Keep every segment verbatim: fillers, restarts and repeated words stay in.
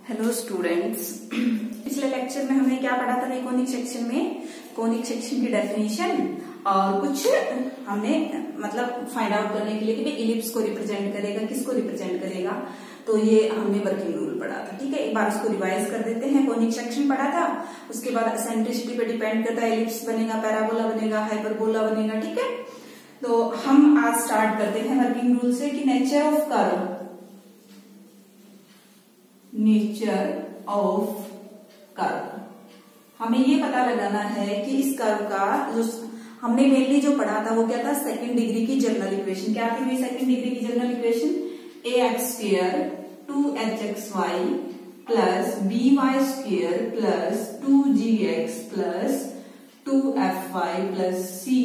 Hello students, पिछले lecture में हमने क्या पढ़ा था? कोनिक सेक्शन में कोनिक सेक्शन की डेफिनेशन और कुछ हमने मतलब फाइंड आउट करने के लिए कि भाई इलिप्स को रिप्रेजेंट करेगा, किसको रिप्रेजेंट करेगा, तो ये हमने वर्किंग रूल पढ़ा था। ठीक है, एक बार उसको रिवाइज कर देते हैं। कोनिक सेक्शन पढ़ा था, उसके बाद एसेंट्रिसिटी पे डिपेंड करता है, इलिप्स बनेगा, पैराबोला बनेगा, हाइपरबोला बनेगा। ठीक है, तो हम आज स्टार्ट करते हैं वर्किंग रूल से कि nature of curve nature of curve हमें ये पता लगाना है कि इस कर्व का जो हमने मेनली जो पढ़ा था वो क्या था? सेकंड डिग्री की जनरल इक्वेशन। क्या थी सेकंड डिग्री की general equation? A X square two H X Y plus B Y square plus two G X plus two F Y plus C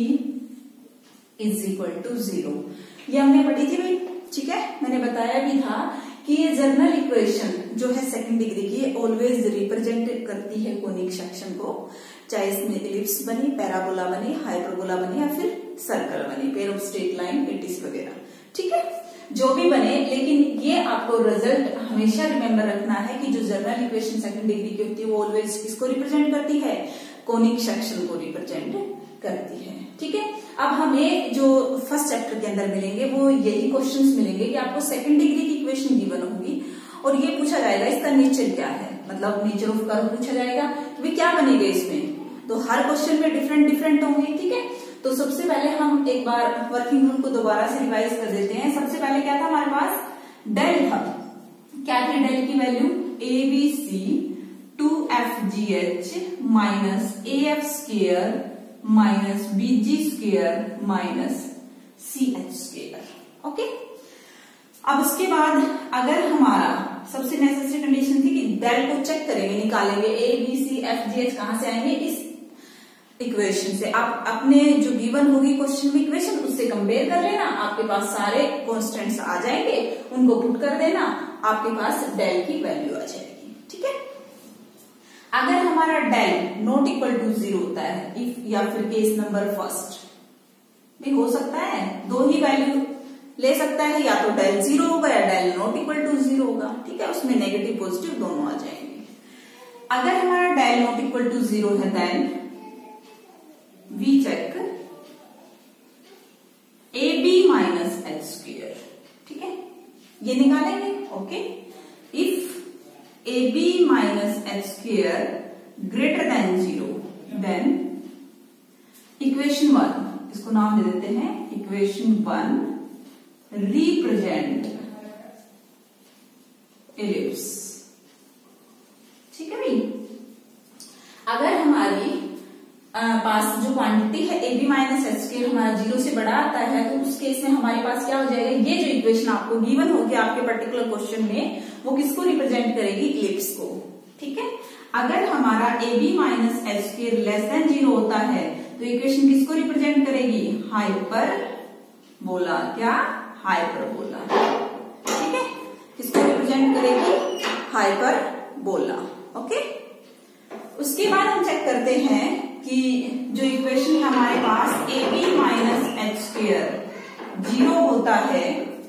is equal to zero. ये हमने पढ़ी थी भाई। ठीक है, मैंने बताया भी था कि ये जनरल इक्वेशन जो है सेकंड डिग्री की ऑलवेज रिप्रेजेंट करती है कोनिक सेक्शन को, चाहे इसमें इलिप्स बनी, पैराबोला बनी, हाइपरबोला बनी या फिर सर्कल बनी, पेयर ऑफ स्ट्रेट लाइन, एटिस वगैरह। ठीक है, जो भी बने, लेकिन ये आपको रिजल्ट हमेशा रिमेम्बर रखना है कि जो जनरल इक्वेशन सेकंड डिग्री की होती है वो ऑलवेज किसको रिप्रेजेंट करती है? कोनिक सेक्शन को रिप्रेजेंट करती है। ठीक है, अब हमें जो फर्स्ट चैप्टर के अंदर मिलेंगे वो यही क्वेश्चंस मिलेंगे कि आपको सेकंड डिग्री की इक्वेशन गिवन होगी और ये पूछा जाएगा इसका नेचर क्या है, मतलब नेचर ऑफ कर्व पूछा जाएगा कि भाई क्या बनेगा इसमें। तो हर क्वेश्चन में डिफरेंट डिफरेंट होंगे। ठीक है, तो सबसे पहले हम एक बार वर्किंग रूल को दोबारा से रिवाइज कर देते हैं। सबसे पहले क्या था हमारे पास? डेल था। क्या थी डेल की value? A B C two F G H minus A F square minus B G square minus C H square. Okay, अब उसके बाद अगर हमारा सबसे नेसेसरी कंडीशन थी कि डेल को चेक करेंगे, निकालेंगे, A B C F G H कहां से आएंगे? इस इक्वेशन से। आप अपने जो गिवन होगी क्वेश्चन में इक्वेशन उससे कंपेयर कर लेना, आपके पास सारे कॉन्स्टेंट्स आ जाएंगे, उनको पुट कर देना, आपके पास डेल की वैल्यू आ जाएगी। ठीक है, अगर हमारा del not equal to zero होता है, इफ या फिर केस नंबर फर्स्ट भी हो सकता है, दो ही वैल्यू ले सकता है, या तो डेल जीरो होगा या del not equal to zero होगा। ठीक है, उसमें नेगेटिव पॉजिटिव दोनों आ जाएंगे। अगर हमारा del not equal to zero है then we check A B minus H square. ठीक है, ये निकालेंगे। Okay, if A B minus H square greater than zero then equation one, इसको नाम दे देते हैं इक्वेशन वन, रिप्रेजेंट इलिप्स। ठीक है भाई, अगर हमारी आ, पास जो क्वांटिटी है A B minus H square हमारा जीरो से बड़ा आता है, तो उस केस में हमारे पास क्या हो जाएगा? ये जो इक्वेशन आपको गिवन होगी आपके पर्टिकुलर क्वेश्चन में, वो किसको रिप्रेजेंट करेगी? इलिप्स को। ठीक है, अगर हमारा A B minus H square less than zero होता है तो इक्वेशन किसको रिप्रेजेंट करेगी? हाइपर बोला। क्या? हाइपरबोला। ठीक है, किसको रिप्रेजेंट करेगी? हाइपर बोला। ओके, उसके बाद हम चेक करते हैं कि जो इक्वेशन है हमारे पास A B minus H square zero होता है,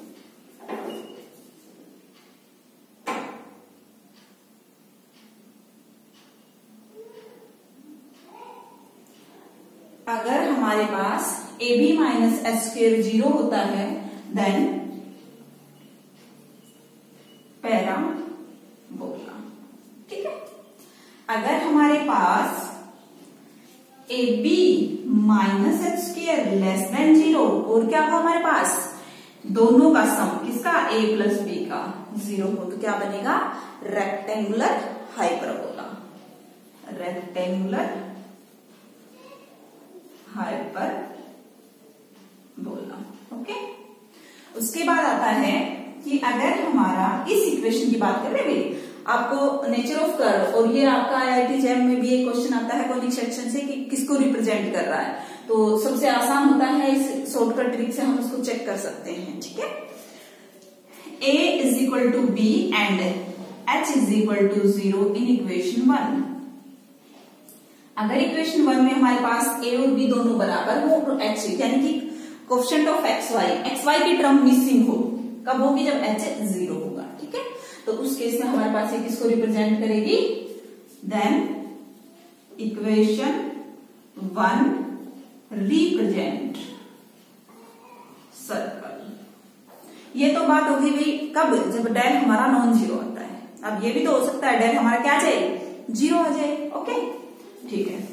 अगर हमारे पास A B minus H square zero होता है देन पैराबोला। ठीक है, अगर हमारे पास A B minus H square less than zero और क्या हो हमारे पास? दोनों का सम किसका? ए प्लस बी का जीरो हो, तो क्या बनेगा? Rectangular hyperbola. Rectangular hyperbola. Okay, उसके बाद आता है कि अगर हमारा इस इक्वेशन की बात करें भाई, आपको नेचर ऑफ कर्व, और ये आपका आई आई टी जैम में भी एक क्वेश्चन आता है कोनिक सेक्शन से कि किसको रिप्रेजेंट कर रहा है, तो सबसे आसान होता है इस शॉर्टकट ट्रिक से हम उसको चेक कर सकते हैं। ठीक है, A is equal to B and H is equal to zero in equation one. अगर इक्वेशन वन में हमारे पास ए और बी दोनों बराबर हो तो एच यानी कि coefficient of X Y X Y की टर्म मिसिंग हो, कब होगी? जब एच जीरो होगा। ठीक है, तो उस केस में हमारे पास ये किसको रिप्रेजेंट करेगी? Then equation one represent circle. ये तो बात होगी भाई कब? जब डेल हमारा नॉन जीरो होता है। अब ये भी तो हो सकता है डेल हमारा क्या आ जाए? जीरो आ जाए। ओके, ठीक है।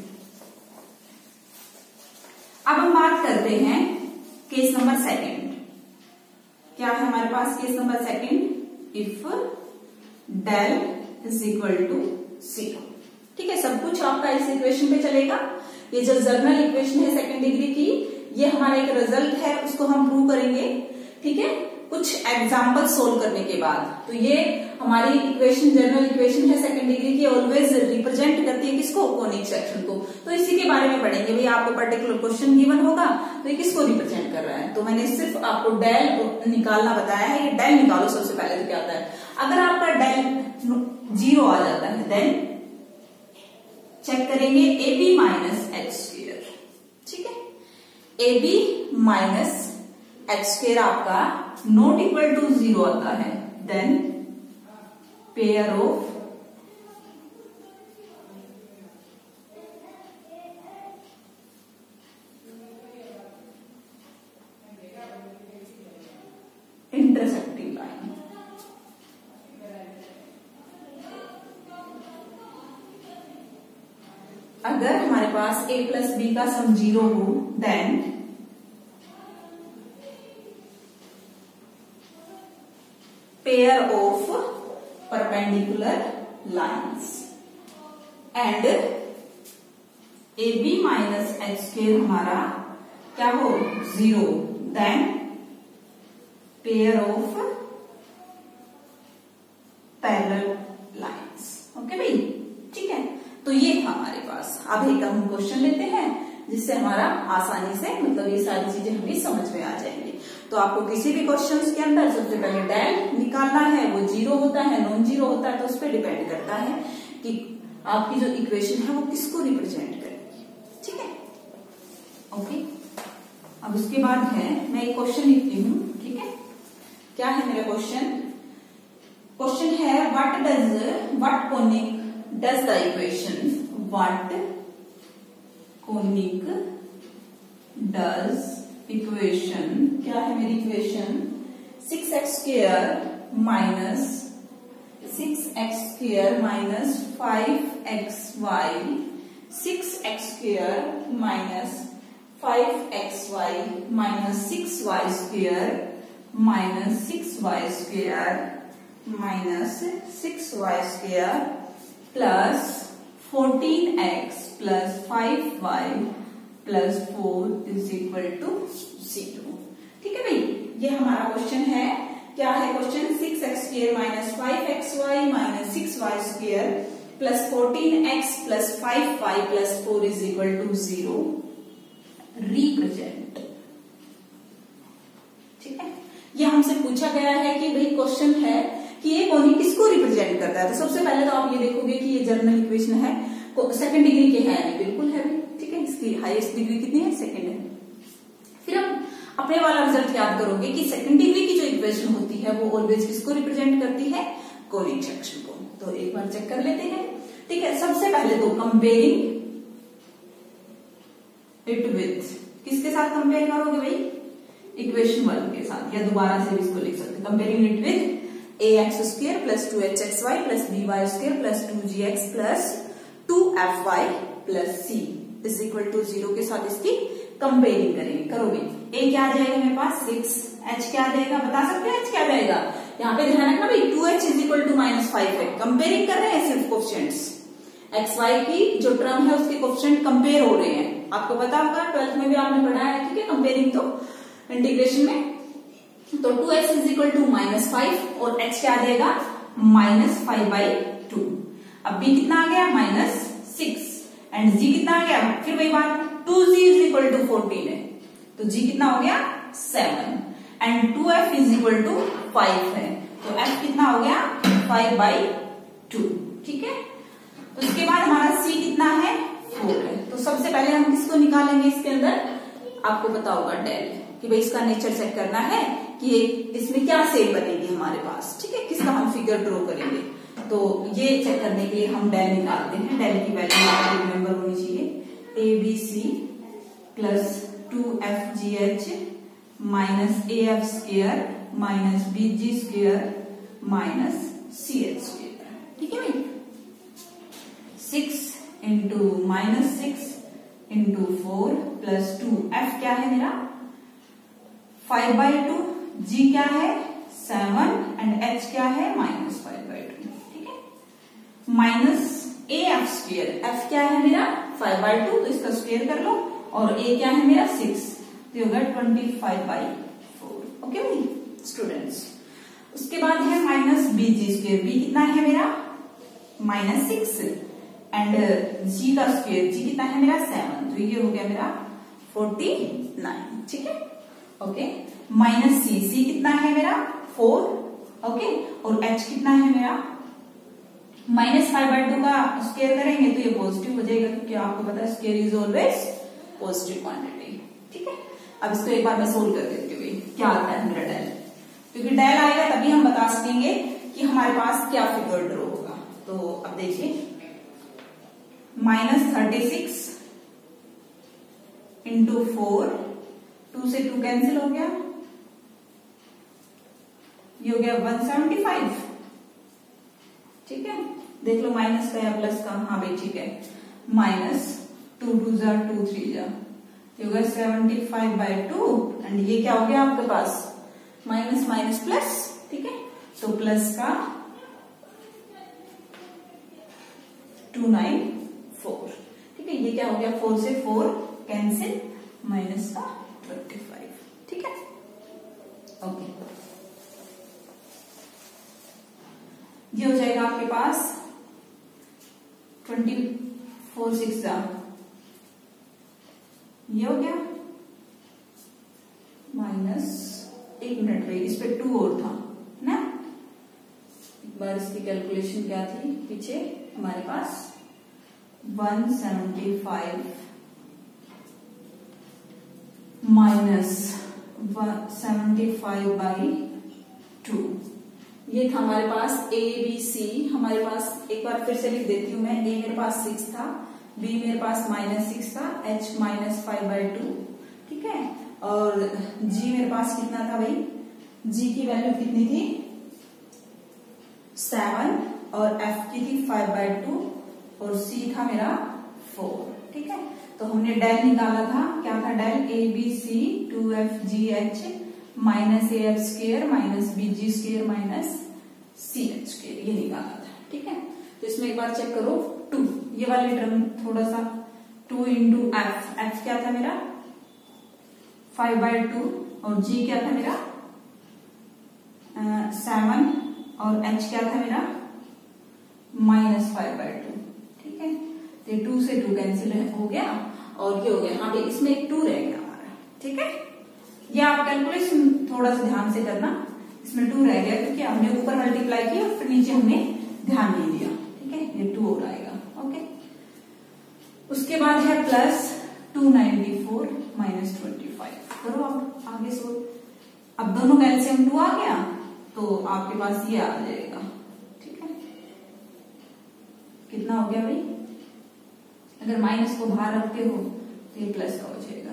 अब हम बात करते हैं केस नंबर सेकंड। क्या है हमारे पास case number second? If del is equal to zero. ठीक है, सब कुछ आपका इस इक्वेशन पे चलेगा। ये जो जर्नल इक्वेशन है सेकंड डिग्री की, ये हमारा एक रिजल्ट है, उसको हम प्रूव करेंगे। ठीक है, कुछ एग्जाम्पल सोल्व करने के बाद। तो ये हमारी इक्वेशन जर्नल इक्वेशन है सेकंड डिग्री की, ऑलवेज रिप्रेजेंट करती है किसको? कोनिक सेक्शन को। तो इसी के बारे में पढ़ेंगे। भाई आपको पर्टिकुलर क्वेश्चन गिवन होगा तो ये किसको रिप्रेजेंट कर रहा है। तो मैंने सिर्फ आपको डेल निकालना बताया है। ये डेल निकालो सबसे पहले। तो क्या होता है? अगर आपका डेल जीरो आ जाता है देन चेक करेंगे A B minus H square. ठीक है, A B minus H square आपका नॉट इक्वल टू जीरो आता है, then pair of intersecting line. अगर हमारे पास a प्लस बी का सम जीरो हो then pair of perpendicular lines and A B minus H square हमारा क्या हो? Zero, then pair of parallel lines. Okay भाई, ठीक है। तो ये था हमारे पास। अब एक हम क्वेश्चन लेते हैं जिससे हमारा आसानी से मतलब ये सारी चीजें हमें समझ में आ जाएंगी। तो आपको किसी भी क्वेश्चन के अंदर सबसे पहले डेल निकालना है, वो जीरो होता है, नॉन जीरो होता है, तो उस पर डिपेंड करता है कि आपकी जो इक्वेशन है वो किसको रिप्रेजेंट करेगी। ठीक है, ओके। अब उसके बाद है, मैं एक क्वेश्चन लिखती हूँ। ठीक है, क्या है मेरा क्वेश्चन? क्वेश्चन है what does what conic does the equation what conic does equation, क्या है मेरी equation? Six X square minus six X square minus five X Y, six X square minus five X Y minus six Y square minus six Y square minus six Y square plus fourteen X plus five Y plus four is equal to zero. ठीक है भाई, ये हमारा question है। क्या है question? Six X square minus five X Y minus six Y square plus fourteen X plus five Y plus four is equal to zero represent. ठीक है, ये हमसे पूछा गया है कि भाई क्वेश्चन है कि ये कोनिक किसको रिप्रेजेंट करता है। तो सबसे पहले तो आप ये देखोगे कि ये जर्नल इक्वेशन है, सेकंड डिग्री के है, बिल्कुल है। ठीक है, इसकी हाईएस्ट डिग्री कितनी है? सेकंड है। फिर हम अपने वाला रिजल्ट याद करोगे कि सेकंड डिग्री की जो इक्वेशन होती है वो ऑलवेज किसको रिप्रेजेंट करती है? कोनिक सेक्शन को। तो एक बार चेक कर लेते हैं। ठीक है, सबसे पहले तो कंपेयरिंग इट विथ, किसके साथ कंपेयर करोगे भाई? इक्वेशन वन के साथ, या दोबारा से भी इसको लिख सकते हैं। Comparing it with A X square plus two H X Y plus B Y square plus two G X plus two F Y plus C is equal to zero के साथ इसकी कंपेयरिंग करेंगे करोगे। ए क्या आ जाएगा मेरे पास? सिक्स। एच क्या आ जाएगा? बता सकते हैं एच क्या आ जाएगा? यहाँ पे ध्यान रखना भाई, two H is equal to minus five है। कंपेयरिंग कर रहे हैं सिर्फ कोफिशिएंट्स, एक्स वाई की जो टर्म है उसके कोफिशिएंट कंपेयर हो रहे हैं। आपको पता होगा, ट्वेल्थ में भी आपने पढ़ा है। ठीक है, कंपेयरिंग तो इंटीग्रेशन में। तो two X is equal to minus five और एच क्या आ जाएगा? Minus five by two. अब बी कितना आ गया? Minus six. एंड जी कितना आ गया? फिर वही बात, two G is equal to fourteen है, तो जी कितना हो गया? Seven. And two F is equal to five है, तो एफ कितना हो गया? Five by two. ठीक है, तो उसके बाद हमारा सी कितना है? फोर है। तो सबसे पहले हम किसको निकालेंगे इसके अंदर? आपको पता होगा डेल, कि भाई इसका नेचर चेक करना है कि इसमें क्या शेप बनेगी हमारे पास, ठीक है, किसका हम फिगर ड्रॉ करेंगे। तो ये चेक करने के लिए हम डेल निकालते हैं। डेल की वैल्यू रिमेंबर होनी चाहिए A B C plus two F G H minus A F square minus B G square minus C H square, ठीक है भाई। Six into minus six into four plus two, F क्या है मेरा five by to, जी क्या है seven and H क्या है माइनस फाइव बाई टू, ठीक है। Minus A F square, F क्या है मेरा फाइव बाई टू, तो इसका स्क्वायर कर लो, और ए क्या है मेरा सिक्स, तो होगा twenty five by four. Okay भाई स्टूडेंट्स। उसके बाद है minus B G square, B कितना है मेरा माइनस सिक्स एंड जी का स्क्वायर, जी कितना है मेरा सेवन, तो ये हो गया मेरा फोर्टी नाइन, ठीक है। ओके माइनस सी, सी कितना है मेरा फोर, ओके, और एच कितना है मेरा माइनस फाइव बाई टू का स्क्वायर करेंगे तो ये पॉजिटिव हो जाएगा, क्योंकि आपको पता है square is always positive quantity, ठीक है। अब इसको एक बार मैं सोल्व कर देती हूँ क्या आता है मेरा डेल, क्योंकि डेल आएगा तभी हम बता सकेंगे कि हमारे पास क्या फिगर ड्रॉ होगा। तो अब देखिए minus thirty six into four, two से टू कैंसिल हो गया, ये हो गया वन सेवेंटी फाइव, ठीक है। देख लो माइनस का या प्लस का, हाँ भाई ठीक है, माइनस टू टू जा टू थ्री जा, ये हो गया seventy five by two and ये क्या हो गया आपके पास माइनस माइनस प्लस, ठीक है, तो प्लस का टू नाइन फोर, ठीक है, ये क्या हो गया फोर से फोर कैंसिल माइनस का ट्वेंटी फाइव, ठीक है। ओके ये हो जाएगा आपके पास ट्वेंटी फोर सिक्स जा, ये हो गया माइनस, एक मिनट भाई इस पे टू और था ना, एक बार इसकी कैलकुलेशन क्या थी पीछे हमारे पास one seventy five minus seventy five by two, ये था हमारे पास ए बी सी, हमारे पास एक बार फिर से लिख देती हूँ मैं, ए मेरे पास सिक्स था, बी मेरे पास माइनस सिक्स था, H minus five by two, ठीक है, और जी मेरे पास कितना था भाई, जी की वैल्यू कितनी थी सेवन और एफ की थी फाइव बाई टू और सी था मेरा फोर, ठीक है। तो हमने डेल निकाला था, क्या था del A B C two F G H minus A F square minus B G square minus C H square, ये निकाला था, ठीक है। तो इसमें एक बार चेक करो टू, ये वाली टर्म थोड़ा सा टू इंटू एफ, एफ क्या था मेरा फाइव बाई टू और जी क्या था मेरा सेवन और एच क्या था मेरा माइनस फाइव बाई टू, ठीक है। तो टू से टू कैंसिल हो गया और ये हो गया, हाँ इसमें एक टू रह गया हमारा, ठीक है। ये आप कैलकुलेशन थोड़ा सा ध्यान से करना, इसमें टू रह गया क्योंकि हमने ऊपर मल्टीप्लाई किया और फिर नीचे हमने ध्यान नहीं दिया, ठीक है, ये टू और आएगा, ओके। उसके बाद है plus two ninety four minus twenty five, करो आप आगे सो, अब दोनों का एलसीएम टू आ गया तो आपके पास ये आ जाएगा, ठीक है। कितना हो गया भाई, अगर माइनस को बाहर रखते हो तो ये प्लस का हो जाएगा,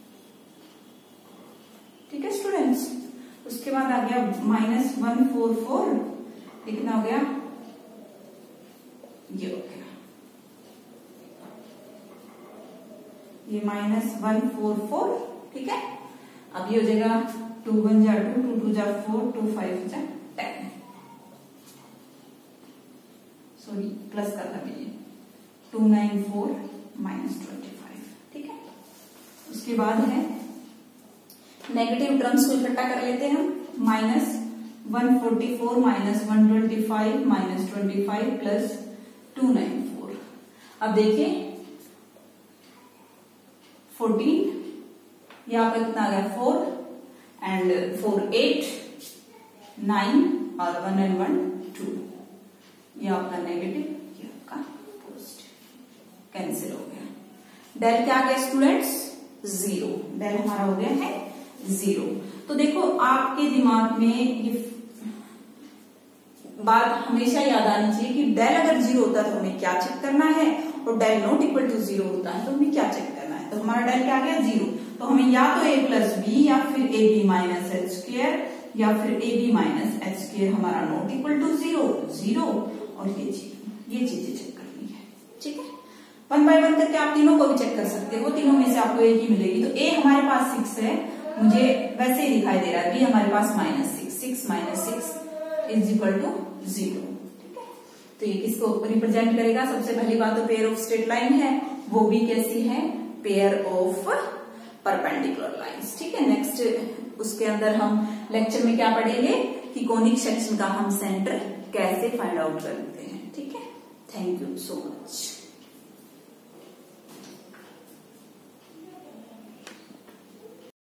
ठीक है स्टूडेंट्स। उसके बाद आ गया माइनस वन फोर फोर, कितना हो गया, ये हो गया, ये माइनस वन फोर फोर, ठीक है। अब ये हो जाएगा टू वन जा टू, टू टू जा फोर, टू फाइव जा टेन, सॉरी प्लस कर था मुझे, two nine four minus twenty five, ठीक है। उसके बाद है नेगेटिव टर्म्स को इकट्ठा कर लेते हैं हम, minus one forty four minus one twenty five minus twenty five plus two nine four. अब देखिए फोर्टीन, यहाँ पर कितना आ गया four and four eight nine और वन एंड वन टू, ये आपका नेगेटिव, ये आपका पॉजिटिव, कैंसिल हो गया। डेल क्या आ गया स्टूडेंट्स, जीरो, डेल हमारा हो गया है जीरो। तो देखो आपके दिमाग में ये बात हमेशा याद आनी चाहिए कि डेल अगर जीरो होता है तो हमें क्या चेक करना है, और del not equal to zero होता है तो हमें क्या चेक करना है। तो हमारा डेल क्या आ गया, जीरो। तो हमें या तो ए प्लस बी या फिर A B minus H square या फिर A B minus H square हमारा not equal to zero, zero और ये जीरो, ये चीजें चेक करनी है। ठीक है, वन बाय वन करके आप तीनों को भी चेक कर सकते हो, तीनों में से आपको एक ही मिलेगी। तो ए हमारे पास सिक्स है, मुझे वैसे ही दिखाई दे रहा है, बी हमारे पास minus six, six minus six is equal to zero. ठीक है, तो ये किसको रिप्रेजेंट करेगा, सबसे पहली बात तो पेयर ऑफ स्ट्रेट लाइन है, वो भी कैसी है, पेयर ऑफ परपेंडिकुलर लाइंस। ठीक है, नेक्स्ट उसके अंदर हम लेक्चर में क्या पढ़ेंगे कि कोनिक सेक्शन का हम सेंटर कैसे फाइंड आउट करते हैं। ठीक है, थैंक यू सो मच।